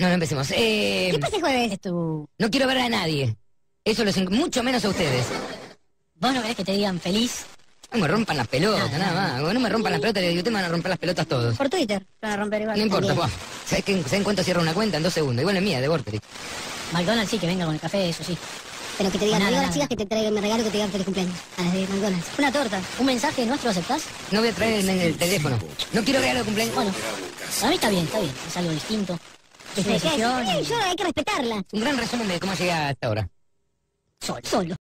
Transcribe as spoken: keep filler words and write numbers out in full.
No, no empecemos. Eh, ¿Qué pasa el jueves? Es tu... no quiero ver a nadie. Eso los... mucho menos a ustedes. ¿Vos no querés que te digan feliz? No me rompan las pelotas, No, nada no, más. Cuando no me rompan las pelotas, le digo, ustedes me van a romper las pelotas todos. Por Twitter, van a romper igual. No importa, También. pues. ¿Sabes qué? ¿Saben cuánto cierra una cuenta? En dos segundos. Igual es mía, de Vorterix. McDonald's sí, que venga con el café, eso sí. Pero que te digan, Nada, digo a las nada. chicas que te traigan, me regalo que te digan feliz cumpleaños. A las de McDonald's. Una torta. ¿Un mensaje nuestro aceptás? No voy a traer en el teléfono. No quiero regalo de cumpleaños. Bueno, a mí está bien, está bien. Es algo distinto. Es una ¿Qué? decisión. Eh, yo hay que respetarla. Un gran resumen de cómo llegué hasta ahora. Solo. Solo.